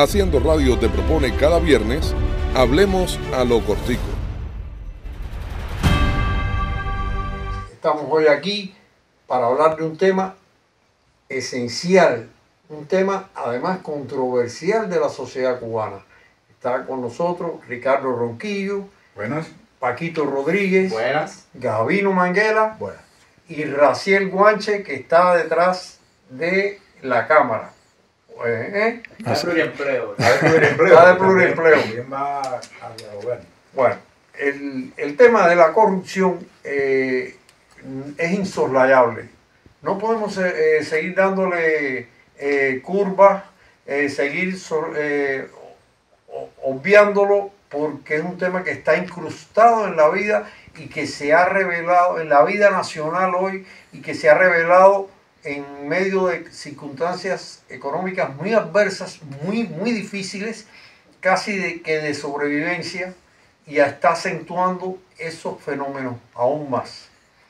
Haciendo Radio te propone cada viernes, hablemos a lo cortico. Estamos hoy aquí para hablar de un tema esencial, un tema además controversial de la sociedad cubana. Está con nosotros Ricardo Ronquillo, Buenas. Paquito Rodríguez, Buenas. Gabino Manguela, Buenas. y Raciel Guanche, que está detrás de la cámara. Está de pluriempleo. Está de pluriempleo. También va al gobierno. Bueno, el tema de la corrupción es insoslayable. No podemos seguir dándole curvas, seguir obviándolo, porque es un tema que está incrustado en la vida y que se ha revelado en la vida nacional hoy y que se ha revelado en medio de circunstancias económicas muy adversas, muy difíciles, casi de sobrevivencia, y está acentuando esos fenómenos aún más.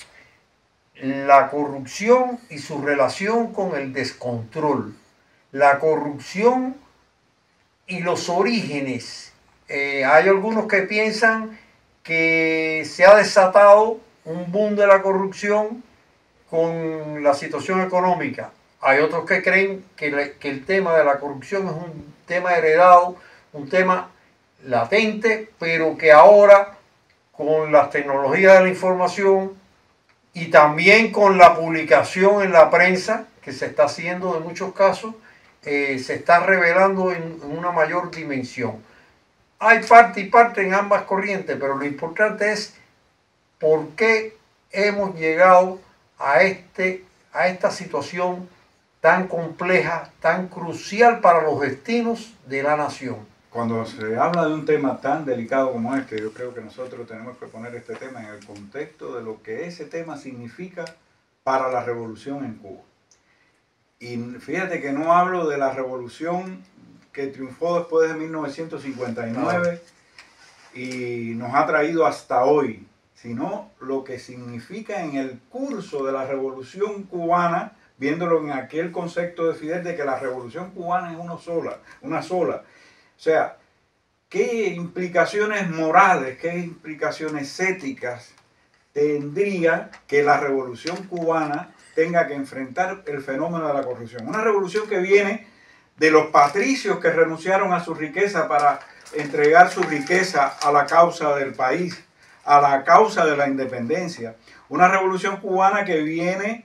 La corrupción y su relación con el descontrol. La corrupción y los orígenes. Hay algunos que piensan que se ha desatado un boom de la corrupción con la situación económica. Hay otros que creen que el tema de la corrupción es un tema heredado, un tema latente, pero que ahora con las tecnologías de la información y también con la publicación en la prensa que se está haciendo en muchos casos, se está revelando en una mayor dimensión. Hay parte y parte en ambas corrientes, pero lo importante es por qué hemos llegado a esta situación tan compleja, tan crucial para los destinos de la nación. Cuando se habla de un tema tan delicado como este, yo creo que nosotros tenemos que poner este tema en el contexto de lo que ese tema significa para la revolución en Cuba. Y fíjate que no hablo de la revolución que triunfó después de 1959 y nos ha traído hasta hoy, sino lo que significa en el curso de la revolución cubana, viéndolo en aquel concepto de Fidel de que la revolución cubana es una sola. O sea, ¿qué implicaciones morales, qué implicaciones éticas tendría que la revolución cubana tenga que enfrentar el fenómeno de la corrupción? Una revolución que viene de los patricios que renunciaron a su riqueza para entregar su riqueza a la causa del país, a la causa de la independencia. Una revolución cubana que viene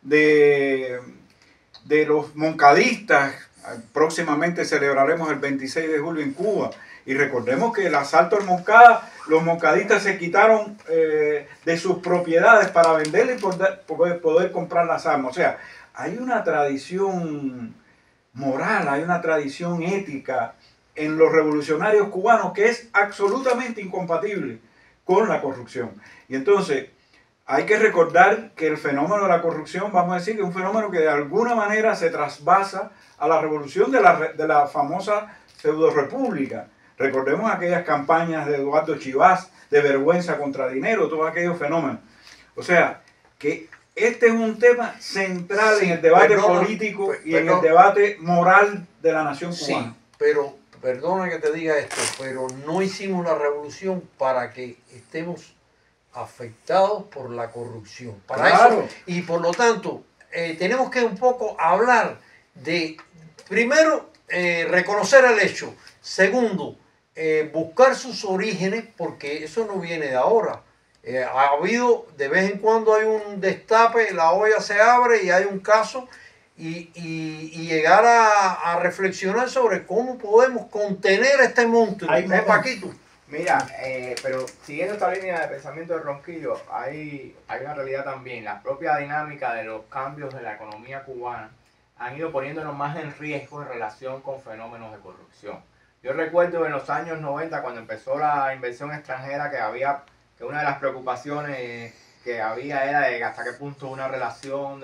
de los moncadistas. Próximamente celebraremos el 26 de julio en Cuba. Y recordemos que el asalto al Moncada, los moncadistas se quitaron de sus propiedades para venderle y poder comprar las armas. O sea, hay una tradición moral, hay una tradición ética en los revolucionarios cubanos que es absolutamente incompatible con la corrupción. Y entonces hay que recordar que el fenómeno de la corrupción, vamos a decir que es un fenómeno que de alguna manera se trasvasa a la revolución de la famosa pseudo-república. Recordemos aquellas campañas de Eduardo Chivás, de vergüenza contra dinero, todos aquellos fenómenos. O sea, que este es un tema central en el debate político y en el debate moral de la nación cubana. Sí, pero perdona que te diga esto, pero no hicimos la revolución para que estemos afectados por la corrupción. Para eso, y por lo tanto, tenemos que un poco hablar de, primero, reconocer el hecho. Segundo, buscar sus orígenes, porque eso no viene de ahora. Ha habido, de vez en cuando hay un destape, la olla se abre y hay un caso, y llegar a reflexionar sobre cómo podemos contener este monstruo. Paquito. Mira, pero siguiendo esta línea de pensamiento de Ronquillo, hay una realidad también. La propia dinámica de los cambios de la economía cubana han ido poniéndonos más en riesgo en relación con fenómenos de corrupción. Yo recuerdo en los años 90, cuando empezó la inversión extranjera, que una de las preocupaciones que había era de hasta qué punto una relación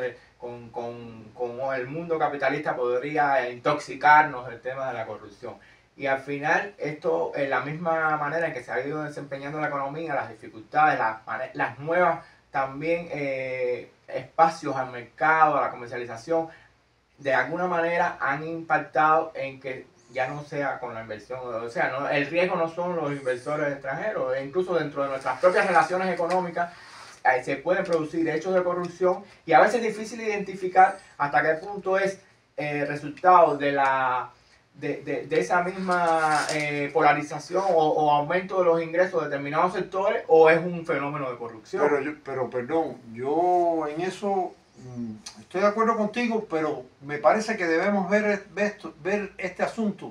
con el mundo capitalista podría intoxicarnos el tema de la corrupción. Y al final, esto, en la misma manera en que se ha ido desempeñando la economía, las dificultades, las nuevas también espacios al mercado, a la comercialización, de alguna manera han impactado en que ya no sea con la inversión, o sea, no, el riesgo no son los inversores extranjeros, e incluso dentro de nuestras propias relaciones económicas se pueden producir hechos de corrupción y a veces es difícil identificar hasta qué punto es resultado de esa misma polarización o aumento de los ingresos de determinados sectores o es un fenómeno de corrupción. Pero perdón, yo en eso estoy de acuerdo contigo, pero me parece que debemos ver este asunto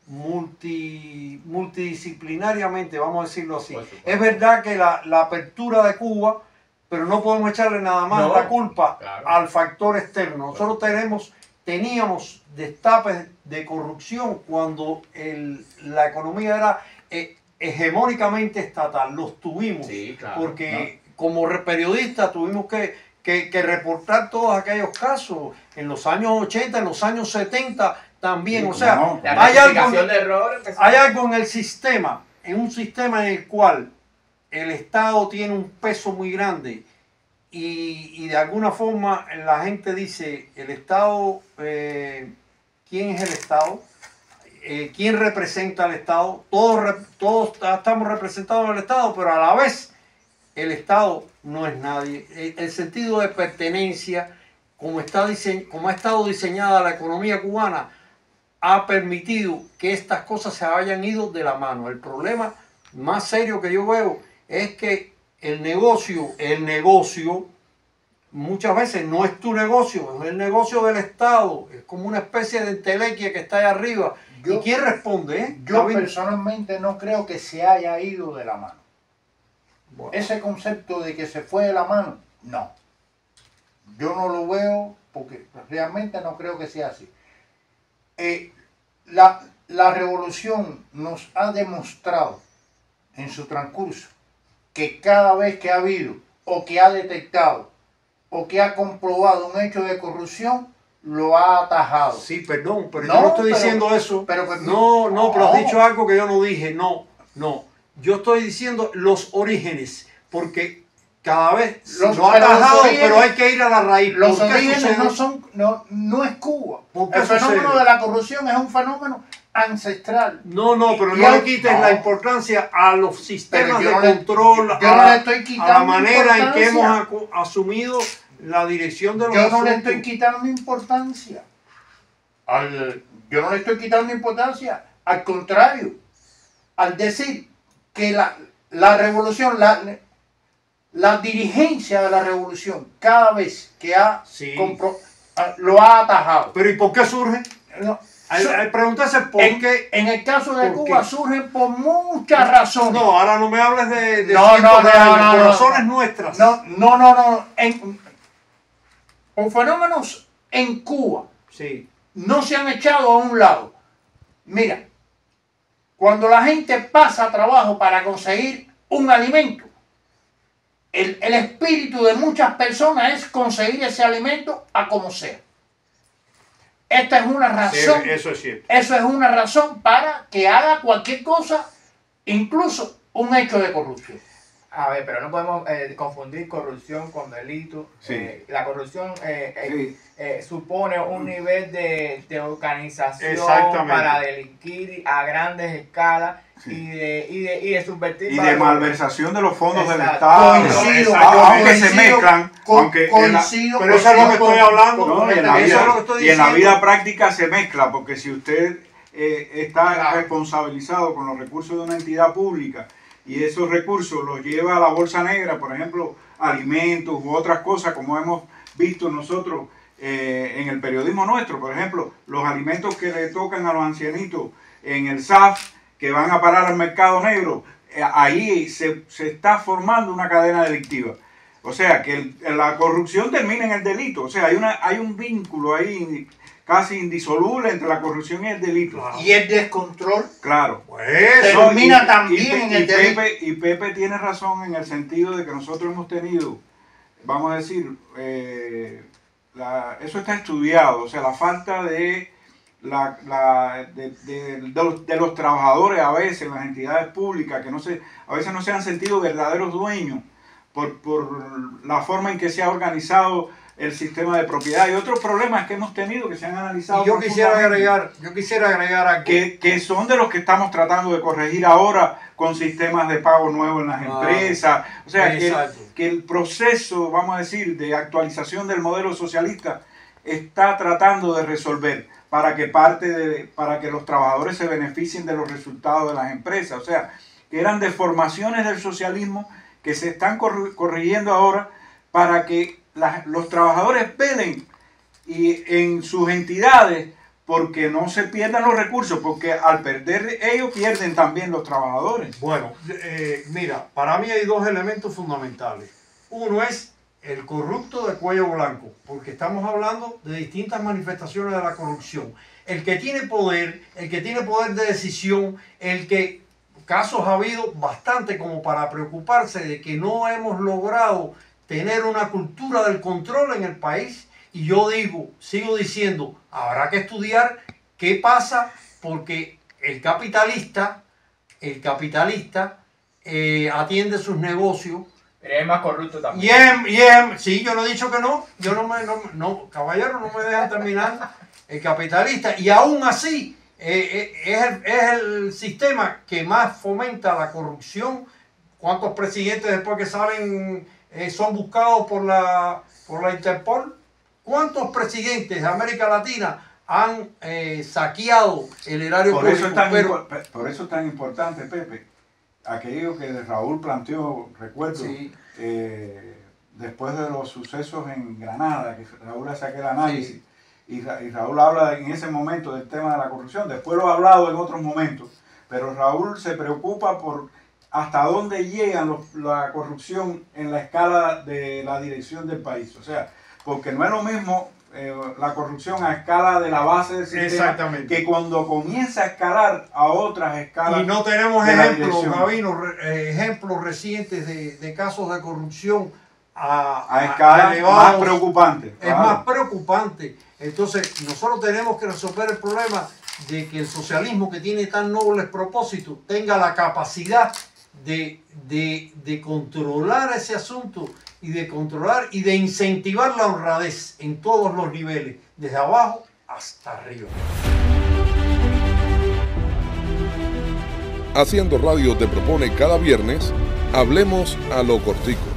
multidisciplinariamente, vamos a decirlo así. Es verdad que la apertura de Cuba, pero no podemos echarle nada más la culpa al factor externo. Nosotros teníamos destapes de corrupción cuando la economía era hegemónicamente estatal. Los tuvimos, porque como periodistas tuvimos que reportar todos aquellos casos en los años 80, en los años 70 también. O sea, hay algo en el sistema, en un sistema en el cual el Estado tiene un peso muy grande y de alguna forma la gente dice, el Estado, ¿quién es el Estado? ¿Quién representa al Estado? Todos estamos representados en el Estado, pero a la vez el Estado no es nadie. El sentido de pertenencia, como ha estado diseñada la economía cubana, ha permitido que estas cosas se hayan ido de la mano. El problema más serio que yo veo es que el negocio muchas veces no es tu negocio, es el negocio del Estado, es como una especie de entelequia que está ahí arriba. ¿Y quién responde? Yo personalmente no creo que se haya ido de la mano. Bueno. Ese concepto de que se fue de la mano, no. Yo no lo veo porque realmente no creo que sea así. La revolución nos ha demostrado en su transcurso que cada vez que ha habido o que ha detectado o que ha comprobado un hecho de corrupción, lo ha atajado. Sí, perdón, pero yo no estoy diciendo eso. Pero has dicho algo que yo no dije. No. Yo estoy diciendo los orígenes, porque cada vez lo ha atajado, pero hay que ir a la raíz. Los orígenes no es Cuba. El fenómeno de la corrupción es un fenómeno ancestral. Pero no le quites la importancia a los sistemas de control, a la manera en que hemos asumido la dirección de los asuntos. Yo no le estoy quitando importancia. Yo no le estoy quitando importancia. Al contrario, al decir que la revolución, la dirigencia de la revolución, cada vez que lo ha atajado. ¿Pero y por qué surge? Al preguntarse por qué. En el caso de Cuba surgen por muchas razones. No, ahora no me hables de razones nuestras. No. Por fenómenos en Cuba. Sí. No se han echado a un lado. Mira, cuando la gente pasa trabajo para conseguir un alimento, el espíritu de muchas personas es conseguir ese alimento a como sea. Esta es una razón. Sí, eso es cierto. Eso es una razón para que haga cualquier cosa, incluso un hecho de corrupción. A ver, pero no podemos confundir corrupción con delito. Sí. La corrupción supone un nivel de organización para delinquir a grandes escalas y de subvertir. Y de malversación de los fondos del Estado. Coincido, aunque se mezclan. Coincido. Pero eso es lo que estoy hablando. No, y en la vida práctica se mezcla, porque si usted está responsabilizado con los recursos de una entidad pública, y esos recursos los lleva a la bolsa negra, por ejemplo, alimentos u otras cosas, como hemos visto nosotros en el periodismo nuestro, por ejemplo, los alimentos que le tocan a los ancianitos en el SAF, que van a parar al mercado negro, ahí se está formando una cadena delictiva. O sea, que la corrupción termina en el delito. O sea, hay un vínculo ahí casi indisoluble entre la corrupción y el delito. Y el descontrol. Claro. Termina también en el delito. Y Pepe tiene razón en el sentido de que nosotros hemos tenido, vamos a decir, eso está estudiado, o sea, la falta de los trabajadores a veces en las entidades públicas, que a veces no se han sentido verdaderos dueños, por la forma en que se ha organizado el sistema de propiedad y otros problemas que hemos tenido que se han analizado. Y yo quisiera agregar aquí que son de los que estamos tratando de corregir ahora con sistemas de pago nuevos en las empresas. O sea, que el proceso, vamos a decir, de actualización del modelo socialista está tratando de resolver para que los trabajadores se beneficien de los resultados de las empresas. O sea, que eran deformaciones del socialismo que se están corrigiendo ahora para que los trabajadores velen en sus entidades porque no se pierdan los recursos, porque al perder ellos pierden también los trabajadores. Bueno, mira, para mí hay dos elementos fundamentales. Uno es el corrupto de cuello blanco, porque estamos hablando de distintas manifestaciones de la corrupción. El que tiene poder de decisión, casos ha habido bastante como para preocuparse de que no hemos logrado tener una cultura del control en el país. Y yo sigo diciendo, habrá que estudiar qué pasa, porque el capitalista atiende sus negocios. Pero es más corrupto también. Sí, yo no he dicho que no. Caballero, no me dejan terminar. El capitalista, y aún así, es el sistema que más fomenta la corrupción. ¿Cuántos presidentes después que salen son buscados por la Interpol? ¿Cuántos presidentes de América Latina han saqueado el erario público? Por eso es tan importante, Pepe, aquello que Raúl planteó, recuerdo, sí, después de los sucesos en Granada, que Raúl hace aquel análisis, sí, y Raúl habla en ese momento del tema de la corrupción, después lo ha hablado en otros momentos, pero Raúl se preocupa por hasta dónde llega la corrupción en la escala de la dirección del país. O sea, porque no es lo mismo la corrupción a escala de la base del sistema que cuando comienza a escalar a otras escalas. Y no tenemos ejemplos, Gabino, ejemplos recientes de casos de corrupción a escalas más preocupantes. Es más preocupante. Entonces, nosotros tenemos que resolver el problema de que el socialismo, que tiene tan nobles propósitos, tenga la capacidad de controlar ese asunto y de incentivar la honradez en todos los niveles, desde abajo hasta arriba. Haciendo Radio te propone cada viernes, hablemos a lo cortico.